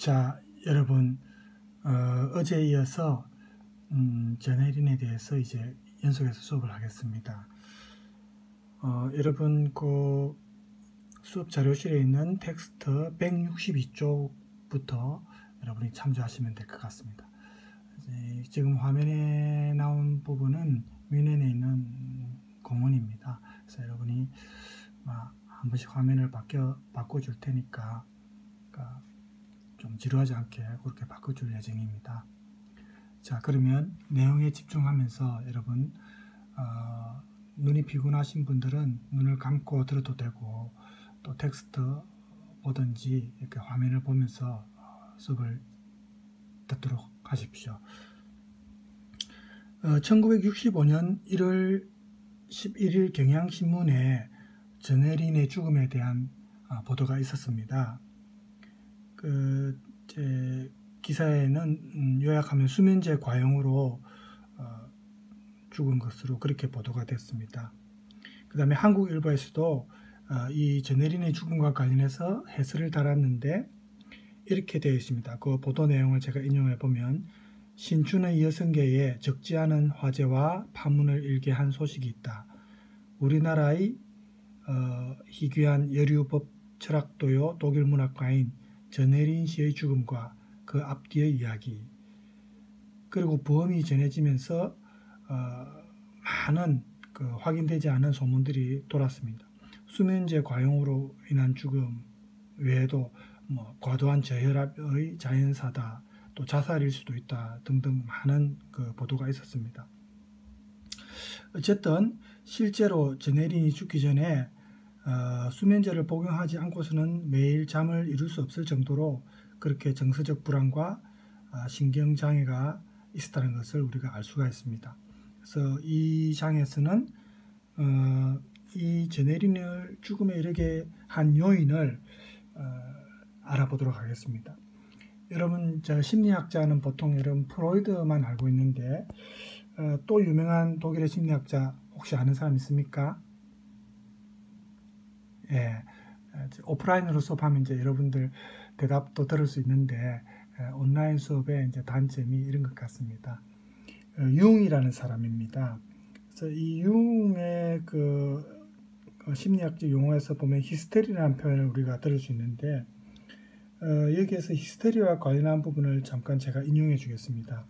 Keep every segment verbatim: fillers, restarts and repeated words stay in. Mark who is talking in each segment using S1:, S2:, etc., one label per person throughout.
S1: 자, 여러분, 어, 어제에 이어서 음, 제네린에 대해서 이제 연속해서 수업을 하겠습니다. 어, 여러분 그 수업 자료실에 있는 텍스트 백육십이 쪽부터 여러분이 참조하시면 될 것 같습니다. 지금 화면에 나온 부분은 뮌헨에 있는 공원입니다. 그래서 여러분이 한 번씩 화면을 바뀌어, 바꿔줄 테니까 그러니까 좀 지루하지 않게 그렇게 바꿔줄 예정입니다. 자, 그러면 내용에 집중하면서 여러분 어, 눈이 피곤하신 분들은 눈을 감고 들어도 되고 또 텍스트 보든지 이렇게 화면을 보면서 수업을 듣도록 하십시오. 어, 천구백육십오 년 일월 십일일 경향신문에 제네린의 죽음에 대한 어, 보도가 있었습니다. 그 제 기사에는 음, 요약하면 수면제 과용으로 어, 죽은 것으로 그렇게 보도가 됐습니다. 그 다음에 한국일보에서도 어, 이 제네린의 죽음과 관련해서 해설을 달았는데 이렇게 되어 있습니다. 그 보도 내용을 제가 인용해 보면 신춘의 여성계에 적지 않은 화제와 파문을 일게 한 소식이 있다. 우리나라의 어, 희귀한 여류법 철학도요 독일 문학가인 제네린 씨의 죽음과 그 앞뒤의 이야기, 그리고 부엄이 전해지면서 어, 많은 그 확인되지 않은 소문들이 돌았습니다. 수면제 과용으로 인한 죽음 외에도 뭐 과도한 저혈압의 자연사다, 또 자살일 수도 있다 등등 많은 그 보도가 있었습니다. 어쨌든 실제로 제네린이 죽기 전에 어, 수면제를 복용하지 않고서는 매일 잠을 이룰 수 없을 정도로 그렇게 정서적 불안과 어, 신경장애가 있었다는 것을 우리가 알 수가 있습니다. 그래서 이 장에서는 어, 이 제네린을 죽음에 이르게 한 요인을 어, 알아보도록 하겠습니다. 여러분, 저 심리학자는 보통 여러분 프로이드만 알고 있는데 어, 또 유명한 독일의 심리학자 혹시 아는 사람 있습니까? 예, 오프라인으로 수업하면 이제 여러분들 대답도 들을 수 있는데 예, 온라인 수업의 이제 단점이 이런 것 같습니다. 어, 융이라는 사람입니다. 그래서 이 융의 그 어, 심리학적 용어에서 보면 히스테리라는 표현을 우리가 들을 수 있는데 어, 여기에서 히스테리와 관련한 부분을 잠깐 제가 인용해 주겠습니다.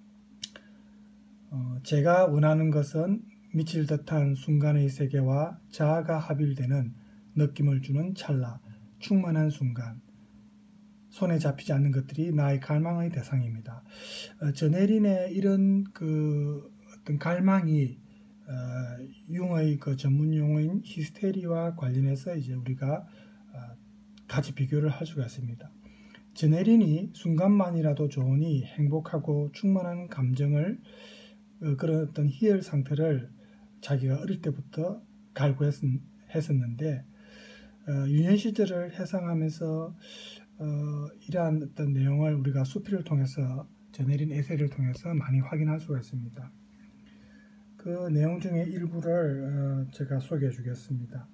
S1: 어, 제가 원하는 것은 미칠 듯한 순간의 세계와 자아가 합일되는 느낌을 주는 찰나, 충만한 순간, 손에 잡히지 않는 것들이 나의 갈망의 대상입니다. 어, 제네린의 이런 그 어떤 갈망이 어, 융의 그 전문 용어인 히스테리와 관련해서 이제 우리가 어, 같이 비교를 할 수가 있습니다. 제네린이 순간만이라도 좋으니 행복하고 충만한 감정을 어, 그런 어떤 희열 상태를 자기가 어릴 때부터 갈구했었는데 어, 유년 시절을 회상하면서 어, 이러한 어떤 내용을 우리가 수필을 통해서 제네린 에세이를 통해서 많이 확인할 수가 있습니다. 그 내용 중에 일부를 어, 제가 소개해 주겠습니다.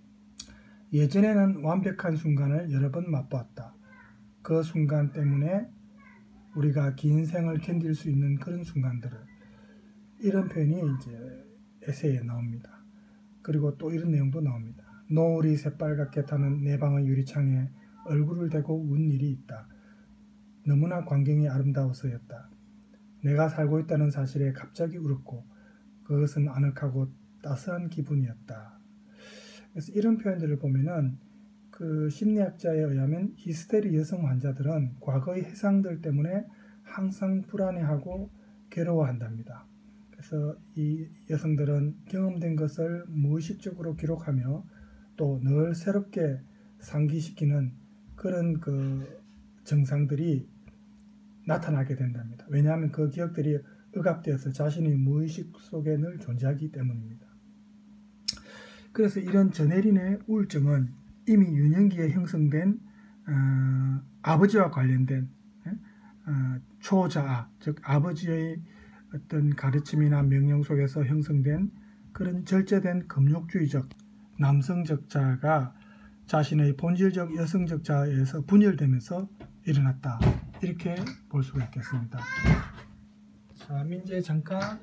S1: 예전에는 완벽한 순간을 여러 번 맛보았다. 그 순간 때문에 우리가 긴 생을 견딜 수 있는 그런 순간들을, 이런 표현이 이제 에세이에 나옵니다. 그리고 또 이런 내용도 나옵니다. 노을이 새빨갛게 타는 내 방의 유리창에 얼굴을 대고 운 일이 있다. 너무나 광경이 아름다워서였다. 내가 살고 있다는 사실에 갑자기 울었고 그것은 아늑하고 따스한 기분이었다. 그래서 이런 표현들을 보면은 그 심리학자에 의하면 히스테리 여성 환자들은 과거의 해상들 때문에 항상 불안해하고 괴로워한답니다. 그래서 이 여성들은 경험된 것을 무의식적으로 기록하며 또 늘 새롭게 상기시키는 그런 그 증상들이 나타나게 된답니다. 왜냐하면 그 기억들이 억압되어서 자신의 무의식 속에 늘 존재하기 때문입니다. 그래서 이런 제네린의 우울증은 이미 유년기에 형성된 어, 아버지와 관련된 어, 초자아, 즉 아버지의 어떤 가르침이나 명령 속에서 형성된 그런 절제된 금욕주의적 남성적 자아가 자신의 본질적 여성적 자아에서 분열되면서 일어났다. 이렇게 볼 수가 있겠습니다. 자, 민재 잠깐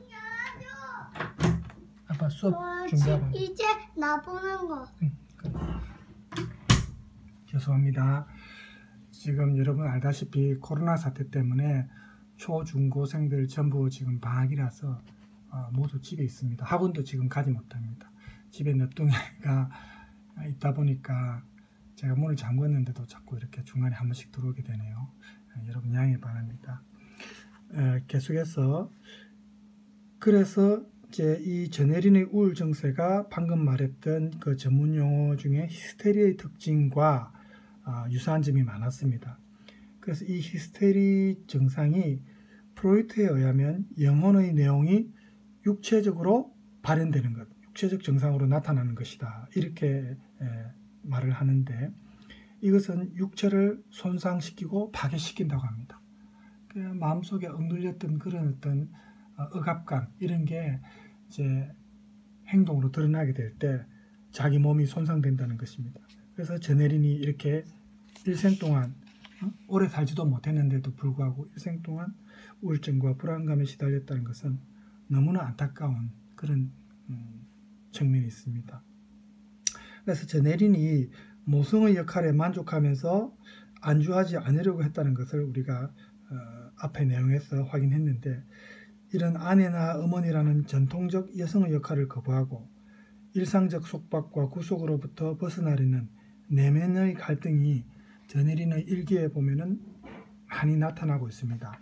S1: 아빠 수업
S2: 어,
S1: 준비하고.
S2: 지- 이제 나 보는 거.
S1: 응, 그래. 죄송합니다. 지금 여러분 알다시피 코로나 사태 때문에 초, 중, 고생들 전부 지금 방학이라서 어, 모두 집에 있습니다. 학원도 지금 가지 못합니다. 집에 늦둥이가 있다 보니까 제가 문을 잠궜는데도 자꾸 이렇게 중간에 한 번씩 들어오게 되네요. 에, 여러분 양해 바랍니다. 에, 계속해서 그래서 이제 이 저내린의 우울 증세가 방금 말했던 그 전문 용어 중에 히스테리의 특징과 어, 유사한 점이 많았습니다. 그래서 이 히스테리 증상이 프로이트에 의하면 영혼의 내용이 육체적으로 발현되는 것, 육체적 증상으로 나타나는 것이다. 이렇게 에, 말을 하는데 이것은 육체를 손상시키고 파괴시킨다고 합니다. 그 마음속에 억눌렸던 그런 어떤 어, 억압감 이런 게 이제 행동으로 드러나게 될 때 자기 몸이 손상된다는 것입니다. 그래서 저내린이 이렇게 일생 동안 어? 오래 살지도 못했는데도 불구하고 일생 동안 우울증과 불안감에 시달렸다는 것은 너무나 안타까운 그런 음, 측면이 있습니다. 그래서 저내린이 모성의 역할에 만족하면서 안주하지 않으려고 했다는 것을 우리가 어, 앞의 내용에서 확인했는데 이런 아내나 어머니라는 전통적 여성의 역할을 거부하고 일상적 속박과 구속으로부터 벗어나려는 내면의 갈등이 저내린의 일기에 보면은 많이 나타나고 있습니다.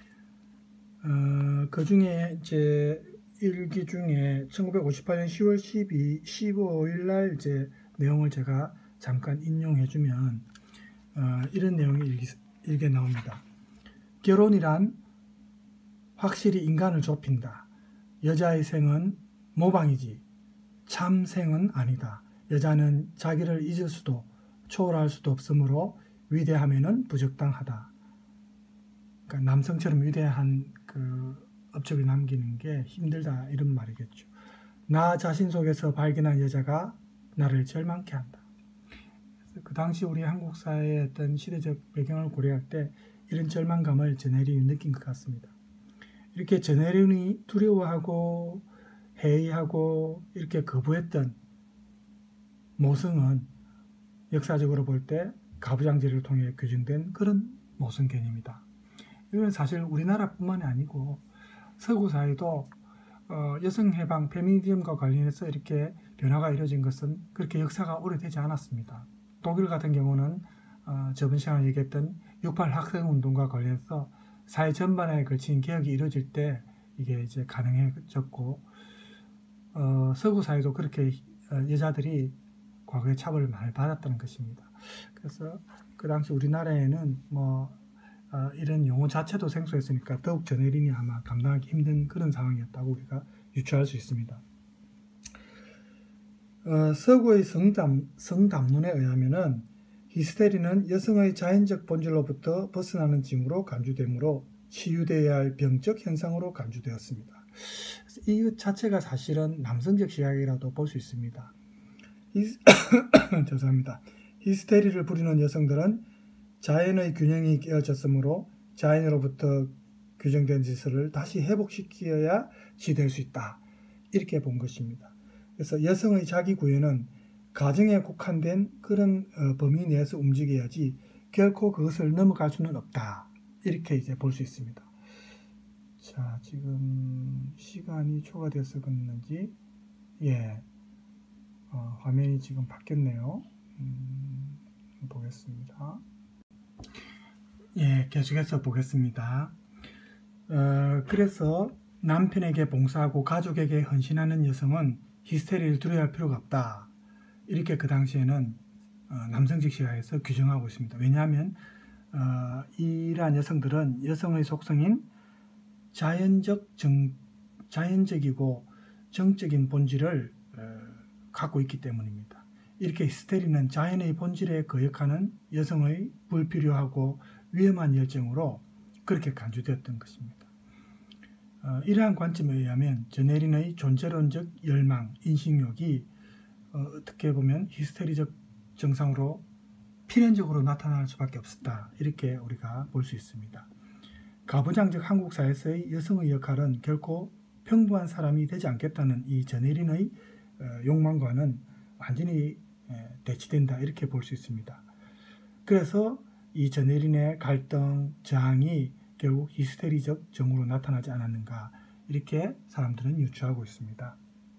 S1: 어, 그 중에 이제 일기 중에 천구백오십팔 년 시월 십오일 날 이제 내용을 제가 잠깐 인용해주면 어, 이런 내용이 일기, 일기에 나옵니다. 결혼이란 확실히 인간을 좁힌다. 여자의 생은 모방이지 참 생은 아니다. 여자는 자기를 잊을 수도 초월할 수도 없으므로 위대함에는 부적당하다. 그러니까 남성처럼 위대한 그 업적을 남기는 게 힘들다 이런 말이겠죠. 나 자신 속에서 발견한 여자가 나를 절망케 한다. 그래서 그 당시 우리 한국 사회의 어떤 시대적 배경을 고려할 때 이런 절망감을 저내린이 느낀 것 같습니다. 이렇게 저내린이 두려워하고 회의하고 이렇게 거부했던 모성은 역사적으로 볼 때 가부장제를 통해 규정된 그런 모성 개념이다. 이건 사실 우리나라뿐만이 아니고 서구 사회도 어, 여성 해방, 페미니즘과 관련해서 이렇게 변화가 이루어진 것은 그렇게 역사가 오래되지 않았습니다. 독일 같은 경우는 어, 저번 시간에 얘기했던 육팔 학생운동과 관련해서 사회 전반에 걸친 개혁이 이루어질 때 이게 이제 가능해졌고 어, 서구 사회도 그렇게 어, 여자들이 과거에 차별을 많이 받았다는 것입니다. 그래서 그 당시 우리나라에는 뭐 어, 이런 용어 자체도 생소했으니까 더욱 저내린이 아마 감당하기 힘든 그런 상황이었다고 우리가 유추할 수 있습니다. 어, 서구의 성담, 성담론에 의하면은 히스테리는 여성의 자연적 본질로부터 벗어나는 징후로 간주되므로 치유되어야 할 병적 현상으로 간주되었습니다. 이 자체가 사실은 남성적 시각이라도 볼 수 있습니다. 히스... 죄송합니다. 히스테리를 부리는 여성들은 자연의 균형이 깨어졌으므로 자연으로부터 규정된 질서를 다시 회복시켜야 지될 수 있다. 이렇게 본 것입니다. 그래서 여성의 자기 구현은 가정에 국한된 그런 어, 범위 내에서 움직여야지 결코 그것을 넘어갈 수는 없다. 이렇게 이제 볼 수 있습니다. 자, 지금 시간이 초과돼서 그랬는지 예, 어, 화면이 지금 바뀌었네요. 음, 보겠습니다. 예, 계속해서 보겠습니다. 어, 그래서 남편에게 봉사하고 가족에게 헌신하는 여성은 히스테리를 두려워할 필요가 없다. 이렇게 그 당시에는 어, 남성적 시각에서 규정하고 있습니다. 왜냐하면 어, 이러한 여성들은 여성의 속성인 자연적 정, 자연적이고 정적인 본질을 어, 갖고 있기 때문입니다. 이렇게 히스테리는 자연의 본질에 거역하는 여성의 불필요하고 위험한 열정으로 그렇게 간주되었던 것입니다. 어, 이러한 관점에 의하면 저내린의 존재론적 열망, 인식욕이 어, 어떻게 보면 히스테리적 증상으로 필연적으로 나타날 수밖에 없었다. 이렇게 우리가 볼 수 있습니다. 가부장적 한국 사회에서의 여성의 역할은 결코 평범한 사람이 되지 않겠다는 이 전혜린의 욕망과는 완전히 대치된다. 이렇게 볼 수 있습니다. 그래서 이 전혜린의 갈등, 저항이 결국 히스테리적 정으로 나타나지 않았는가 이렇게 사람들은 유추하고 있습니다.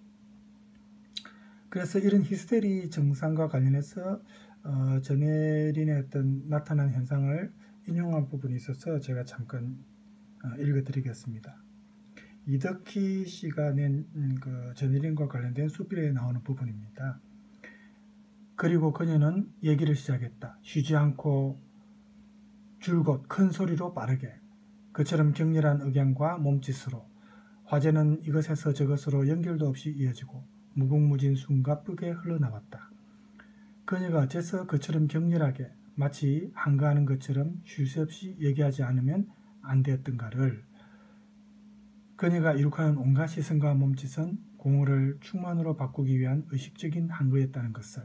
S1: 그래서 이런 히스테리 증상과 관련해서 어, 전혜린의 어떤 나타난 현상을 인용한 부분이 있어서 제가 잠깐 어, 읽어드리겠습니다. 이덕희 씨가 낸 음, 그 전혜린과 관련된 수필에 나오는 부분입니다. 그리고 그녀는 얘기를 시작했다. 쉬지 않고 줄곧 큰 소리로 빠르게 그처럼 격렬한 억양과 몸짓으로 화제는 이것에서 저것으로 연결도 없이 이어지고 무궁무진 숨과 쁘게 흘러나왔다. 그녀가 어째서 그처럼 격렬하게 마치 한가하는 것처럼 쉴 새 없이 얘기하지 않으면 안 되었던가를 그녀가 이룩하는 온갖 시선과 몸짓은 공허를 충만으로 바꾸기 위한 의식적인 한거였다는 것을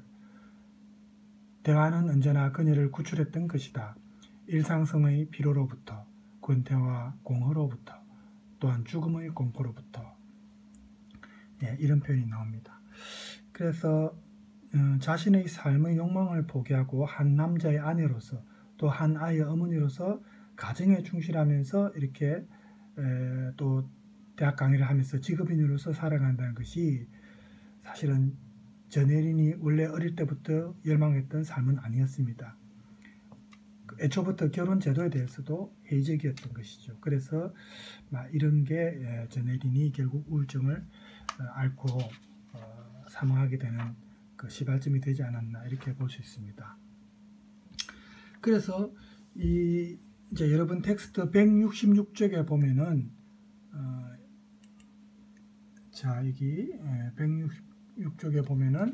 S1: 대화는 언제나 그녀를 구출했던 것이다. 일상성의 피로로부터 권태와 공허로부터 또한 죽음의 공포로부터 예, 이런 표현이 나옵니다. 그래서 어, 자신의 삶의 욕망을 포기하고 한 남자의 아내로서 또 한 아이의 어머니로서 가정에 충실하면서 이렇게 에, 또 대학 강의를 하면서 직업인으로서 살아간다는 것이 사실은 전혜린이 원래 어릴 때부터 열망했던 삶은 아니었습니다. 애초부터 결혼 제도에 대해서도 회의적이었던 것이죠. 그래서 이런 게 전혜린이 결국 우울증을 앓고 사망하게 되는 그 시발점이 되지 않았나 이렇게 볼 수 있습니다. 그래서 이 이제 여러분 텍스트 백육십육 쪽에 보면은 어, 자 여기 백육십육 쪽에 보면은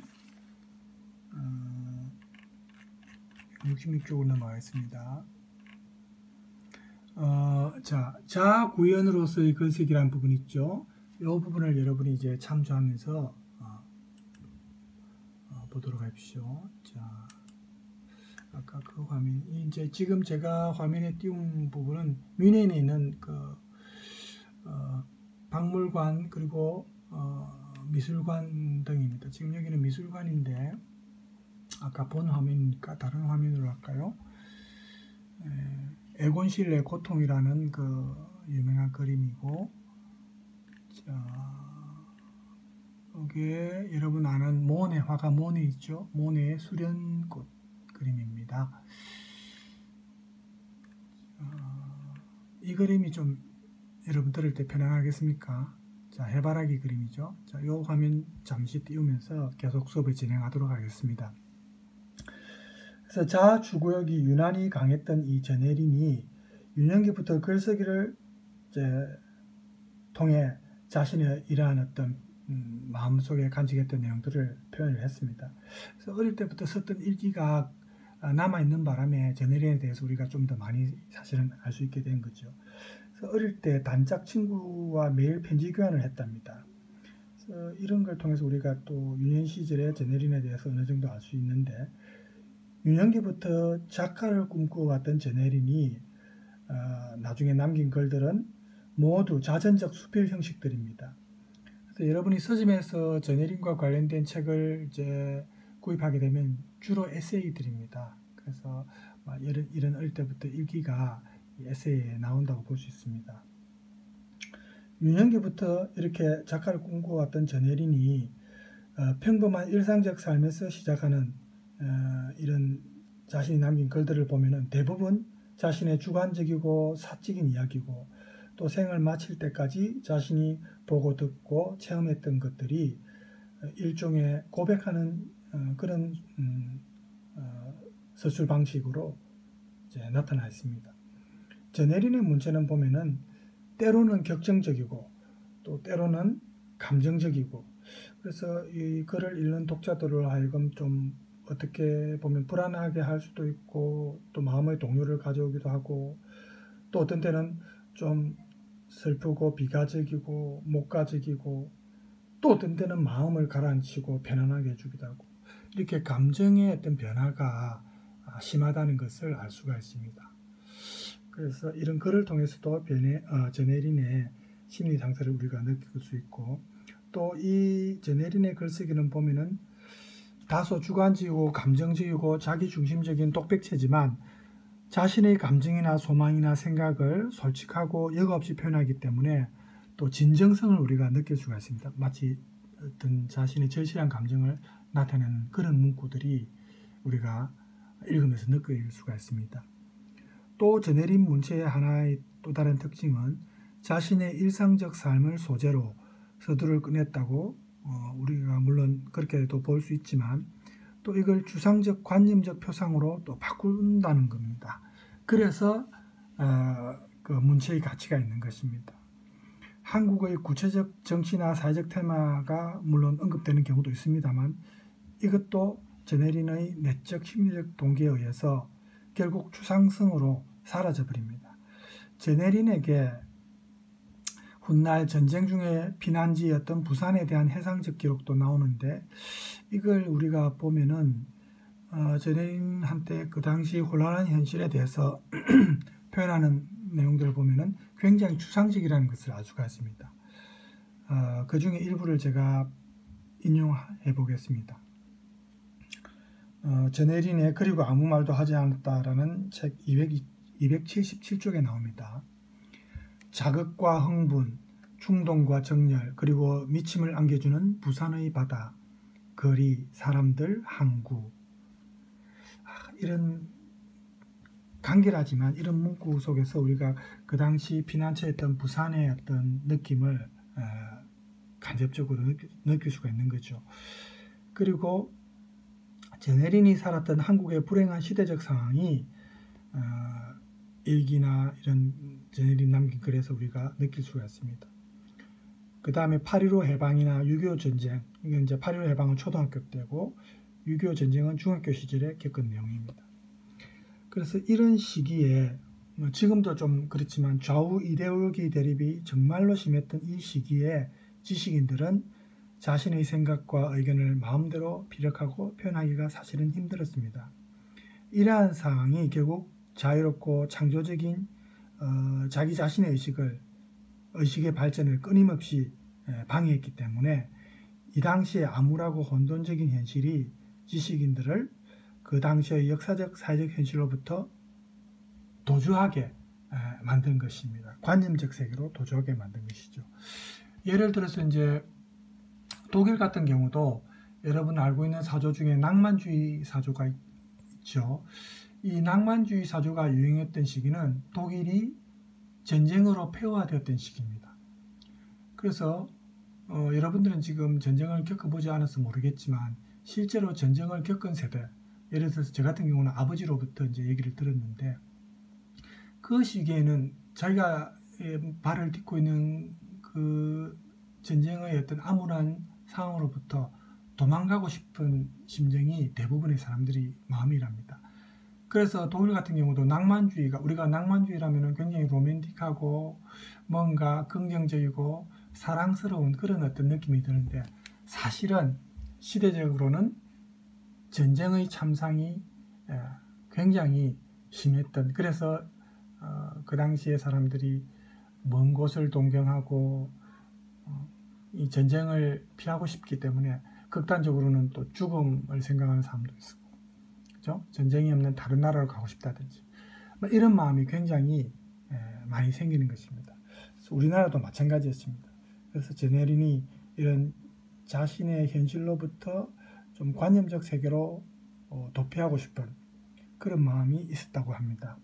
S1: 어, 백육십육 쪽으로 넘어가겠습니다. 어, 자 자구연으로서의 글쓰기라는 부분 있죠. 이 부분을 여러분이 이제 참조하면서 보도록 하십시오. 자, 아까 그 화면, 이제 지금 제가 화면에 띄운 부분은 뮌헨에 있는 그 어, 박물관 그리고 어, 미술관 등입니다. 지금 여기는 미술관인데 아까 본 화면이니까 다른 화면으로 할까요? 에, 에곤실레 고통이라는 그 유명한 그림이고, 자. 여기에 여러분 아는 모네 화가 모네 있죠? 모네의 수련꽃 그림입니다. 어, 이 그림이 좀 여러분 들을 때 편안하겠습니까? 자, 해바라기 그림이죠. 자, 이 화면 잠시 띄우면서 계속 수업을 진행하도록 하겠습니다. 그래서 자주구역이 유난히 강했던 이 전혜린이 유년기부터 글쓰기를 이제 통해 자신의 이러한 어떤 음, 마음속에 간직했던 내용들을 표현을 했습니다. 그래서 어릴 때부터 썼던 일기가 남아있는 바람에 전혜린에 대해서 우리가 좀 더 많이 사실은 알 수 있게 된 거죠. 그래서 어릴 때 단짝 친구와 매일 편지 교환을 했답니다. 그래서 이런 걸 통해서 우리가 또 유년 시절의 전혜린에 대해서 어느 정도 알 수 있는데, 유년기부터 작가를 꿈꾸어왔던 전혜린이 어, 나중에 남긴 글들은 모두 자전적 수필 형식들입니다. 그래서 여러분이 서점에서 전혜린과 관련된 책을 이제 구입하게 되면 주로 에세이들입니다. 그래서 이런, 이런 어릴 때부터 일기가 에세이에 나온다고 볼 수 있습니다. 유년기부터 이렇게 작가를 꿈꿔왔던 전혜린이 어, 평범한 일상적 삶에서 시작하는 어, 이런 자신이 남긴 글들을 보면은 대부분 자신의 주관적이고 사적인 이야기고, 또 생을 마칠 때까지 자신이 보고 듣고 체험했던 것들이 일종의 고백하는 어, 그런 음, 어, 서술 방식으로 이제 나타나 있습니다. 전혜린의 문체는 보면은 때로는 격정적이고 또 때로는 감정적이고, 그래서 이 글을 읽는 독자들을 하여금 좀 어떻게 보면 불안하게 할 수도 있고, 또 마음의 동요를 가져오기도 하고, 또 어떤 때는 좀 슬프고 비가적이고 목가적이고, 또 어떤 때는 마음을 가라앉히고 편안하게 해주기도 하고, 이렇게 감정의 어떤 변화가 심하다는 것을 알 수가 있습니다. 그래서 이런 글을 통해서도 베네, 어, 제네린의 심리 상태를 우리가 느낄 수 있고, 또 이 제네린의 글쓰기는 보면은 다소 주관적이고 감정적이고 자기중심적인 독백체지만 자신의 감정이나 소망이나 생각을 솔직하고 여과 없이 표현하기 때문에 또 진정성을 우리가 느낄 수가 있습니다. 마치 어떤 자신의 절실한 감정을 나타내는 그런 문구들이 우리가 읽으면서 느낄 수가 있습니다. 또 제네린 문체의 하나의 또 다른 특징은 자신의 일상적 삶을 소재로 서두를 꺼냈다고 어, 우리가 물론 그렇게도 볼 수 있지만 또 이걸 주상적 관념적 표상으로 또 바꾼다는 겁니다. 그래서 어, 그 문체의 가치가 있는 것입니다. 한국의 구체적 정치나 사회적 테마가 물론 언급되는 경우도 있습니다만 이것도 제네린의 내적 심리적 동기에 의해서 결국 추상성으로 사라져버립니다. 제네린에게 훗날 전쟁 중에 피난지였던 부산에 대한 해상적 기록도 나오는데 이걸 우리가 보면은 어, 제네린한테 그 당시 혼란한 현실에 대해서 표현하는 내용들을 보면은 굉장히 추상적이라는 것을 알 수가 있습니다. 어, 그 중에 일부를 제가 인용해 보겠습니다. 어, 제네린의 그리고 아무 말도 하지 않았다라는 책 이백칠십칠 쪽에 나옵니다. 자극과 흥분, 충동과 정열, 그리고 미침을 안겨주는 부산의 바다, 거리, 사람들, 항구. 이런 간결하지만 이런 문구 속에서 우리가 그 당시 피난처였던 부산의 어떤 느낌을 간접적으로 느낄 수가 있는 거죠. 그리고 제네린이 살았던 한국의 불행한 시대적 상황이 일기나 이런 제네린 남긴 글에서 우리가 느낄 수가 있습니다. 그 다음에 팔일오 해방이나 육이오 전쟁, 이건 이제 팔일오 해방은 초등학교 때고 육이오 전쟁은 중학교 시절에 겪은 내용입니다. 그래서 이런 시기에 지금도 좀 그렇지만 좌우 이데올로기 대립이 정말로 심했던 이 시기에 지식인들은 자신의 생각과 의견을 마음대로 피력하고 표현하기가 사실은 힘들었습니다. 이러한 상황이 결국 자유롭고 창조적인 어, 자기 자신의 의식을 의식의 발전을 끊임없이 방해했기 때문에 이 당시의 암울하고 혼돈적인 현실이 지식인들을 그 당시의 역사적 사회적 현실로부터 도주하게 만든 것입니다. 관념적 세계로 도주하게 만든 것이죠. 예를 들어서 이제 독일 같은 경우도 여러분 알고 있는 사조 중에 낭만주의 사조가 있죠. 이 낭만주의 사조가 유행했던 시기는 독일이 전쟁으로 폐허화되었던 시기입니다. 그래서 어, 여러분들은 지금 전쟁을 겪어보지 않아서 모르겠지만 실제로 전쟁을 겪은 세대, 예를 들어서 저 같은 경우는 아버지로부터 이제 얘기를 들었는데 그 시기에는 자기가 발을 딛고 있는 그 전쟁의 어떤 암울한 상황으로부터 도망가고 싶은 심정이 대부분의 사람들이 마음이랍니다. 그래서 독일 같은 경우도 낭만주의가, 우리가 낭만주의라면 굉장히 로맨틱하고 뭔가 긍정적이고 사랑스러운 그런 어떤 느낌이 드는데 사실은 시대적으로는 전쟁의 참상이 굉장히 심했던, 그래서 그 당시에 사람들이 먼 곳을 동경하고 이 전쟁을 피하고 싶기 때문에 극단적으로는 또 죽음을 생각하는 사람도 있었고, 그렇죠? 전쟁이 없는 다른 나라로 가고 싶다든지 이런 마음이 굉장히 많이 생기는 것입니다. 그래서 우리나라도 마찬가지였습니다. 그래서 제네린이 이런 자신의 현실로부터 좀 관념적 세계로 도피하고 싶은 그런 마음이 있었다고 합니다.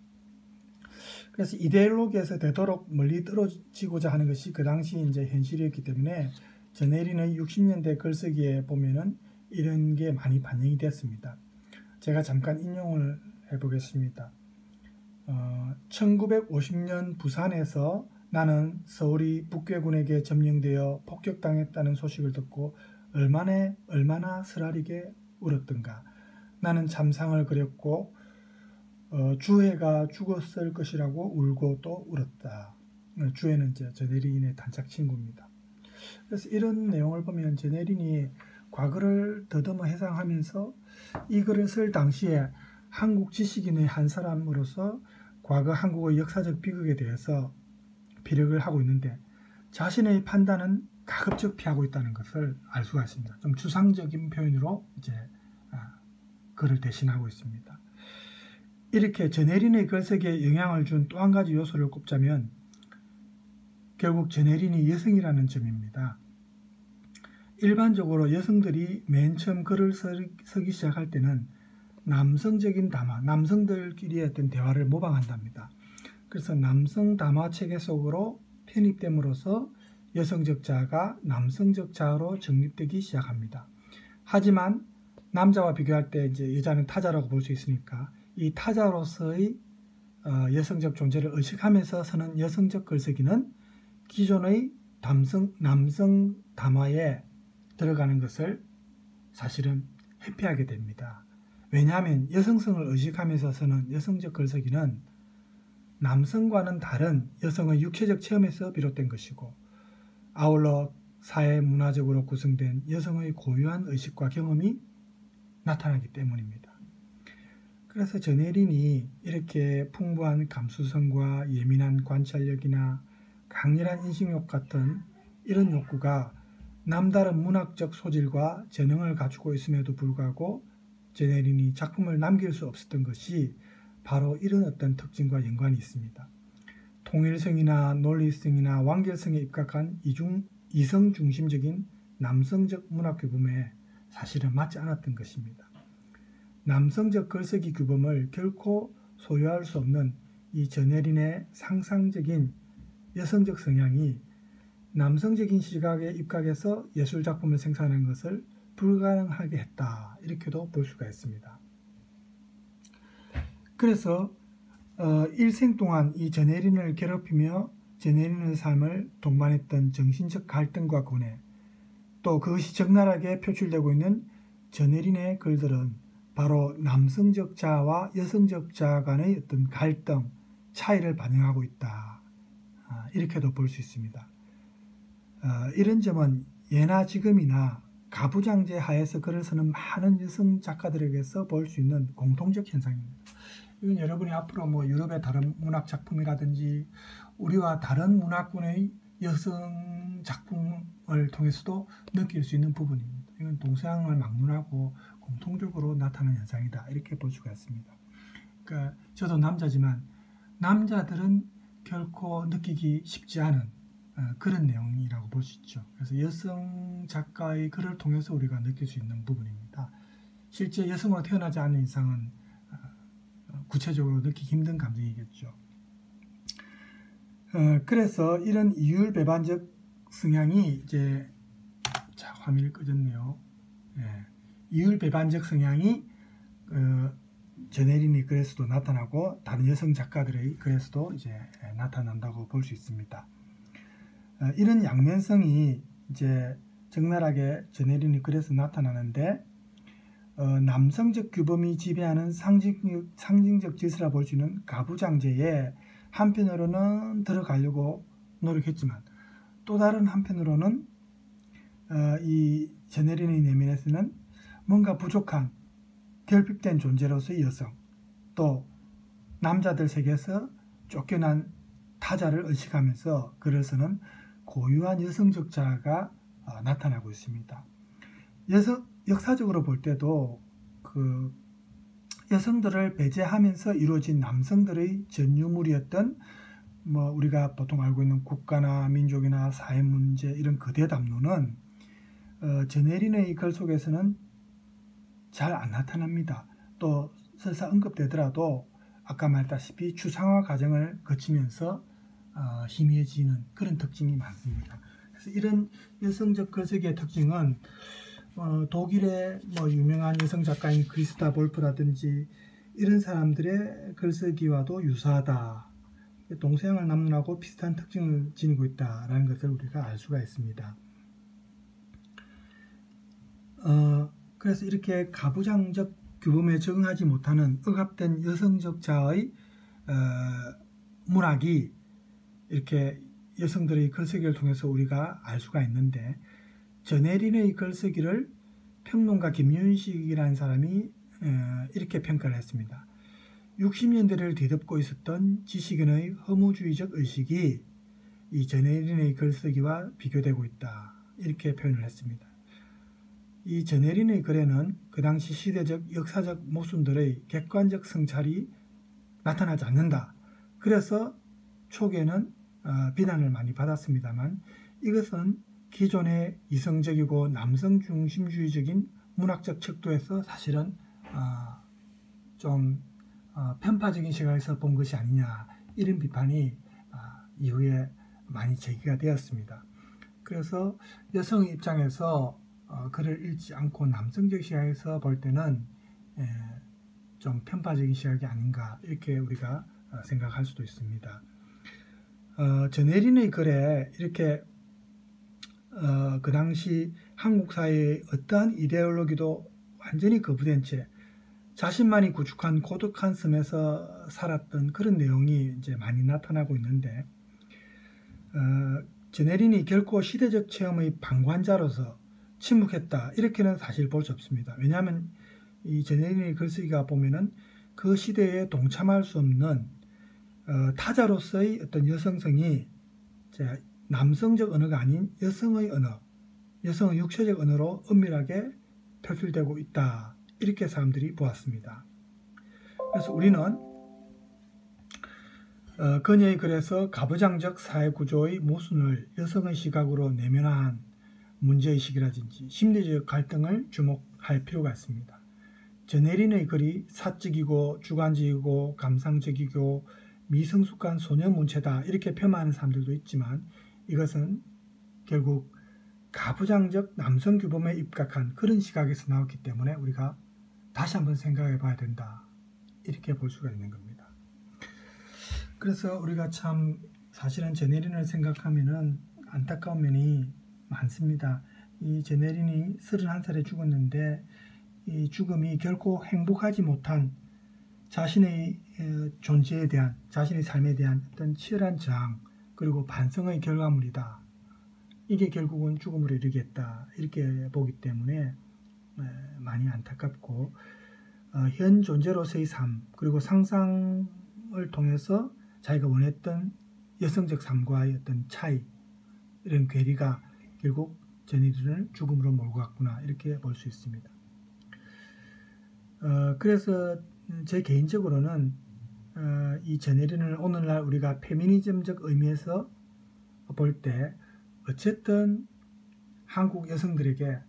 S1: 그래서 이데올로기에서 되도록 멀리 떨어지고자 하는 것이 그 당시 이제 현실이었기 때문에 제네린의 육십 년대 글쓰기에 보면은 이런 게 많이 반영이 됐습니다. 제가 잠깐 인용을 해보겠습니다. 어, 천구백오십 년 부산에서 나는 서울이 북괴군에게 점령되어 폭격당했다는 소식을 듣고 얼마나 얼마나 쓰라리게 울었던가. 나는 참상을 그렸고 어, 주해가 죽었을 것이라고 울고 또 울었다. 주해는 이제 제네린의 단짝 친구입니다. 그래서 이런 내용을 보면 제네린이 과거를 더듬어 해상하면서 이 글을 쓸 당시에 한국 지식인의 한 사람으로서 과거 한국의 역사적 비극에 대해서 피력을 하고 있는데 자신의 판단은 가급적 피하고 있다는 것을 알 수가 있습니다. 좀 추상적인 표현으로 이제 글을 대신하고 있습니다. 이렇게 전혜린의 글쓰기에 영향을 준 또 한 가지 요소를 꼽자면 결국 전혜린이 여성이라는 점입니다. 일반적으로 여성들이 맨 처음 글을 쓰기 시작할 때는 남성적인 담화, 남성들끼리의 어떤 대화를 모방한답니다. 그래서 남성 담화 체계 속으로 편입됨으로써 여성적 자아가 남성적 자아로 정립되기 시작합니다. 하지만 남자와 비교할 때 이제 여자는 타자라고 볼 수 있으니까 이 타자로서의 여성적 존재를 의식하면서 쓰는 여성적 글쓰기는 기존의 남성, 남성 담화에 들어가는 것을 사실은 회피하게 됩니다. 왜냐하면 여성성을 의식하면서 쓰는 여성적 글쓰기는 남성과는 다른 여성의 육체적 체험에서 비롯된 것이고 아울러 사회 문화적으로 구성된 여성의 고유한 의식과 경험이 나타나기 때문입니다. 그래서 전혜린이 이렇게 풍부한 감수성과 예민한 관찰력이나 강렬한 인식욕 같은 이런 욕구가 남다른 문학적 소질과 재능을 갖추고 있음에도 불구하고 전혜린이 작품을 남길 수 없었던 것이 바로 이런 어떤 특징과 연관이 있습니다. 통일성이나 논리성이나 완결성에 입각한 이중, 이성 중심적인 남성적 문학 규범에 사실은 맞지 않았던 것입니다. 남성적 글쓰기 규범을 결코 소유할 수 없는 이 전혜린의 상상적인 여성적 성향이 남성적인 시각에 입각해서 예술작품을 생산하는 것을 불가능하게 했다. 이렇게도 볼 수가 있습니다. 그래서 어, 일생 동안 이 전혜린을 괴롭히며 전혜린의 삶을 동반했던 정신적 갈등과 고뇌, 또 그것이 적나라하게 표출되고 있는 전혜린의 글들은 바로 남성적 자아와 여성적 자아 간의 어떤 갈등, 차이를 반영하고 있다. 아, 이렇게도 볼 수 있습니다. 아, 이런 점은 예나 지금이나 가부장제 하에서 글을 쓰는 많은 여성 작가들에게서 볼 수 있는 공통적 현상입니다. 이건 여러분이 앞으로 뭐 유럽의 다른 문학 작품이라든지 우리와 다른 문화권의 여성 작품을 통해서도 느낄 수 있는 부분입니다. 이건 동서양을 막론하고 공통적으로 나타나는 현상이다. 이렇게 볼 수가 있습니다. 그러니까 저도 남자지만 남자들은 결코 느끼기 쉽지 않은 그런 내용이라고 볼 수 있죠. 그래서 여성 작가의 글을 통해서 우리가 느낄 수 있는 부분입니다. 실제 여성으로 태어나지 않는 이상은 구체적으로 느끼기 힘든 감정이겠죠. 어, 그래서 이런 이율배반적 성향이 이제 자 화면이 꺼졌네요. 예, 이율배반적 성향이 어, 전혜린의 글에서도 나타나고 다른 여성 작가들의 글에서도 이제 나타난다고 볼 수 있습니다. 어, 이런 양면성이 이제 적나라하게 전혜린의 글에서 나타나는데 어, 남성적 규범이 지배하는 상징적, 상징적 질서라 볼 수 있는 가부장제에 한편으로는 들어가려고 노력했지만 또 다른 한편으로는 어, 이 전혜린의 내면에서는 뭔가 부족한 결핍된 존재로서의 여성, 또 남자들 세계에서 쫓겨난 타자를 의식하면서 글을 쓰는 고유한 여성적 자아가 어, 나타나고 있습니다. 여성, 역사적으로 볼 때도 그 여성들을 배제하면서 이루어진 남성들의 전유물이었던 뭐 우리가 보통 알고 있는 국가나 민족이나 사회 문제 이런 거대 담론은 어, 전혜린의 글 속에서는 잘 안 나타납니다. 또 설사 언급되더라도 아까 말했다시피 추상화 과정을 거치면서 어, 희미해지는 그런 특징이 많습니다. 그래서 이런 여성적 글쓰기의 특징은 어, 독일의 뭐 유명한 여성 작가인 크리스타 볼프라든지 이런 사람들의 글쓰기와도 유사하다. 동서양을 남론하고 비슷한 특징을 지니고 있다라는 것을 우리가 알 수가 있습니다. 어, 그래서 이렇게 가부장적 규범에 적응하지 못하는 억압된 여성적 자아의 어, 문학이 이렇게 여성들의 글쓰기를 통해서 우리가 알 수가 있는데 전혜린의 글쓰기를 평론가 김윤식이라는 사람이 이렇게 평가를 했습니다. 육십 년대를 뒤덮고 있었던 지식인의 허무주의적 의식이 이 저네린의 글쓰기와 비교되고 있다. 이렇게 표현을 했습니다. 이 저네린의 글에는 그 당시 시대적 역사적 모순들의 객관적 성찰이 나타나지 않는다. 그래서 초기에는 어, 비난을 많이 받았습니다만 이것은 기존의 이성적이고 남성 중심주의적인 문학적 척도에서 사실은 어, 좀 어, 편파적인 시각에서 본 것이 아니냐, 이런 비판이 어, 이후에 많이 제기가 되었습니다. 그래서 여성의 입장에서 어, 글을 읽지 않고 남성적 시각에서 볼 때는 에, 좀 편파적인 시각이 아닌가, 이렇게 우리가 어, 생각할 수도 있습니다. 어, 저네린의 글에 이렇게 어, 그 당시 한국 사회의 어떠한 이데올로기도 완전히 거부된 채 자신만이 구축한 고독한 섬에서 살았던 그런 내용이 이제 많이 나타나고 있는데, 어, 저네린이 결코 시대적 체험의 방관자로서 침묵했다, 이렇게는 사실 볼 수 없습니다. 왜냐하면 이 저네린의 글쓰기가 보면은 그 시대에 동참할 수 없는 어, 타자로서의 어떤 여성성이 이제 남성적 언어가 아닌 여성의 언어, 여성의 육체적 언어로 은밀하게 표출되고 있다, 이렇게 사람들이 보았습니다. 그래서 우리는 어, 그녀의 글에서 가부장적 사회구조의 모순을 여성의 시각으로 내면화한 문제의식이라든지 심리적 갈등을 주목할 필요가 있습니다. 저네린의 글이 사적이고 주관적이고 감상적이고 미성숙한 소녀 문체다, 이렇게 폄하하는 사람들도 있지만 이것은 결국 가부장적 남성 규범에 입각한 그런 시각에서 나왔기 때문에 우리가 다시 한번 생각해 봐야 된다, 이렇게 볼 수가 있는 겁니다. 그래서 우리가 참 사실은 저네린을 생각하면은 안타까운 면이 많습니다. 이 저네린이 서른한 살에 죽었는데 이 죽음이 결코 행복하지 못한 자신의 존재에 대한, 자신의 삶에 대한 어떤 치열한 저항 그리고 반성의 결과물이다. 이게 결국은 죽음으로 이르겠다, 이렇게 보기 때문에 많이 안타깝고, 어, 현 존재로서의 삶 그리고 상상을 통해서 자기가 원했던 여성적 삶과의 어떤 차이, 이런 괴리가 결국 저네린을 죽음으로 몰고 갔구나, 이렇게 볼 수 있습니다. 어, 그래서 제 개인적으로는 어, 이 저네린을 오늘날 우리가 페미니즘적 의미에서 볼 때 어쨌든 한국 여성들에게 에,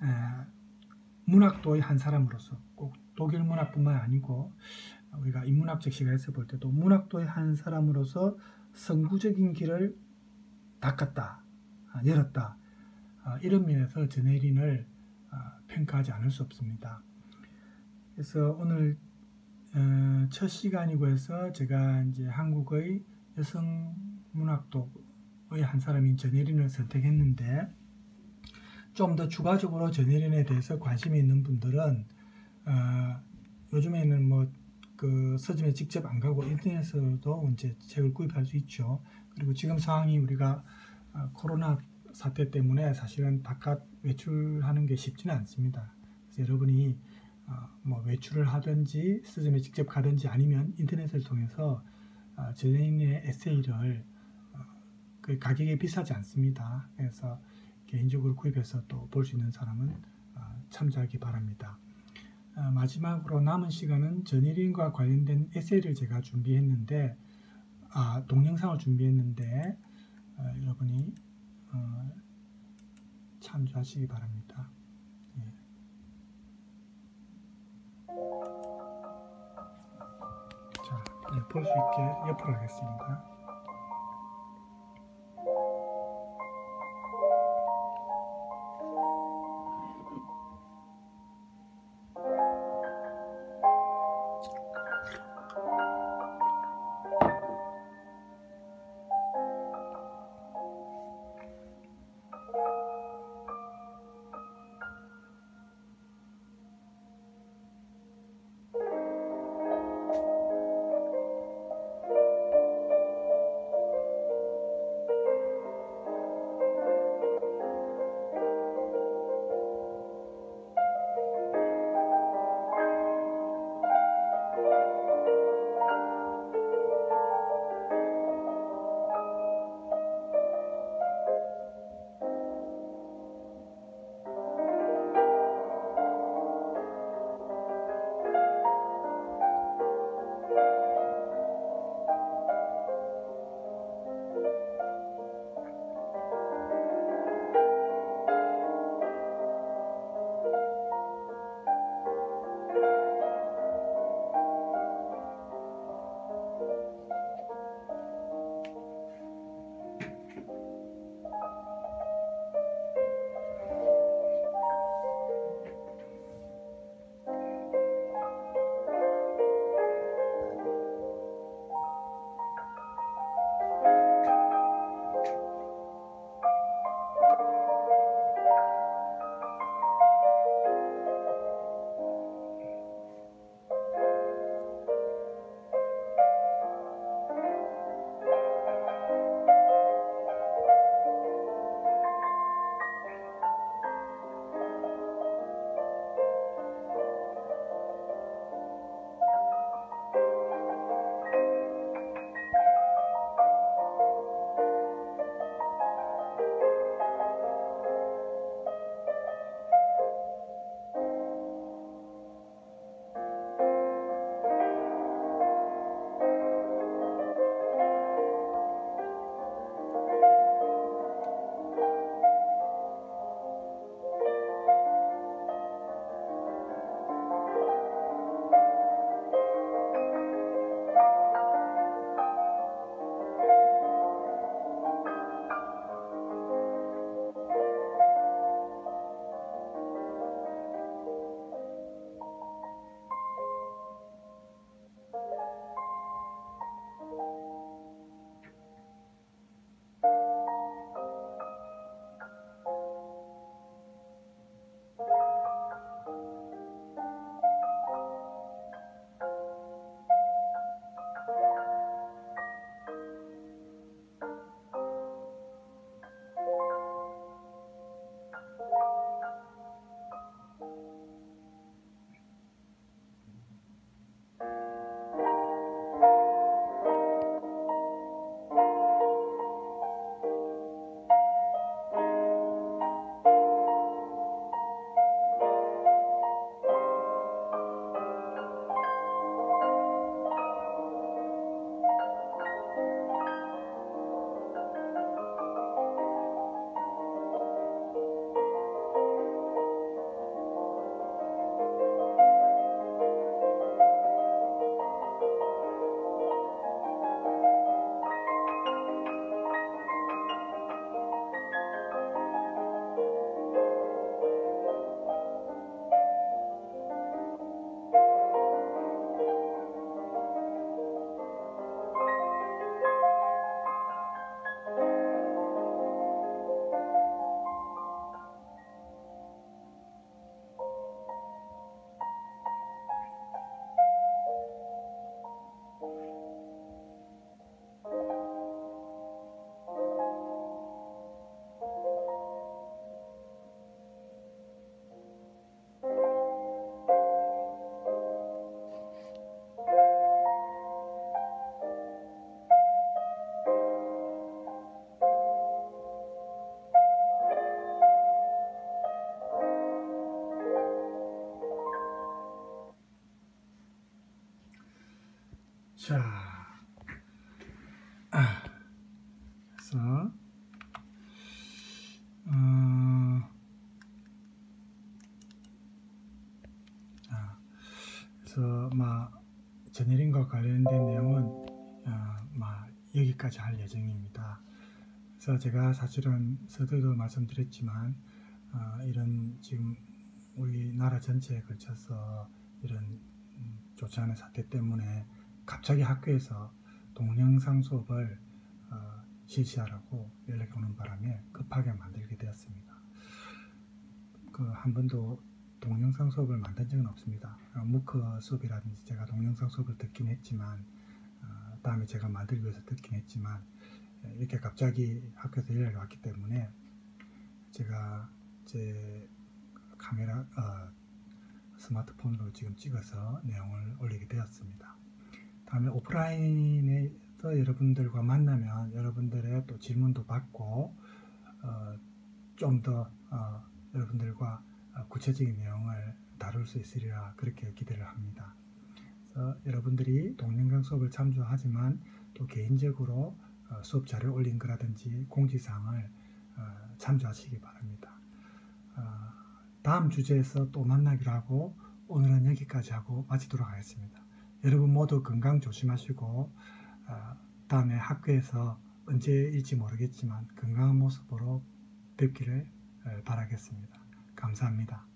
S1: 문학도의 한 사람으로서, 꼭 독일 문학뿐만 아니고 우리가 인문학적 시각에서 볼 때도 문학도의 한 사람으로서 선구적인 길을 닦았다, 열었다, 이런 면에서 저네린을 평가하지 않을 수 없습니다. 그래서 오늘 첫 시간이고 해서 제가 이제 한국의 여성 문학도의 한 사람인 저네린을 선택했는데, 좀 더 추가적으로 저네린에 대해서 관심이 있는 분들은 어, 요즘에는 뭐 그 서점에 직접 안 가고 인터넷으로도 이제 책을 구입할 수 있죠. 그리고 지금 상황이 우리가 어, 코로나 사태 때문에 사실은 바깥 외출하는 게 쉽지는 않습니다. 그래서 여러분이 어, 뭐 외출을 하든지 서점에 직접 가든지 아니면 인터넷을 통해서 어, 저네린의 에세이를 어, 그 가격이 비싸지 않습니다. 그래서 개인적으로 구입해서 또 볼 수 있는 사람은 어, 참조하기 바랍니다. 어, 마지막으로 남은 시간은 저네린과 관련된 에세이를 제가 준비했는데, 아, 동영상을 준비했는데 어, 여러분이 어, 참조하시기 바랍니다. 예. 자, 예, 볼 수 있게 옆으로 하겠습니다. 자, 아, 그래서 어, 아, 그래서 막 저내림과 관련된 내용은 어, 막 여기까지 할 예정입니다. 그래서 제가 사실은 서두에도 말씀드렸지만 어, 이런 지금 우리나라 전체에 걸쳐서 이런 음, 좋지 않은 사태 때문에 갑자기 학교에서 동영상 수업을 어, 실시하라고 연락이 오는 바람에 급하게 만들게 되었습니다. 그 한 번도 동영상 수업을 만든 적은 없습니다. 어, 무크 수업이라든지 제가 동영상 수업을 듣긴 했지만 어, 다음에 제가 만들기 위해서 듣긴 했지만 이렇게 갑자기 학교에서 연락이 왔기 때문에 제가 제 카메라 어, 스마트폰으로 지금 찍어서 내용을 올리게 되었습니다. 다음에 오프라인에서 여러분들과 만나면 여러분들의 또 질문도 받고 어, 좀 더 어, 여러분들과 구체적인 내용을 다룰 수 있으리라 그렇게 기대를 합니다. 그래서 여러분들이 동영상 수업을 참조하지만 또 개인적으로 어, 수업 자료 올린 거라든지 공지사항을 어, 참조하시기 바랍니다. 어, 다음 주제에서 또 만나기로 하고 오늘은 여기까지 하고 마치도록 하겠습니다. 여러분 모두 건강 조심하시고 어, 다음에 학교에서 언제일지 모르겠지만 건강한 모습으로 뵙기를 어, 바라겠습니다. 감사합니다.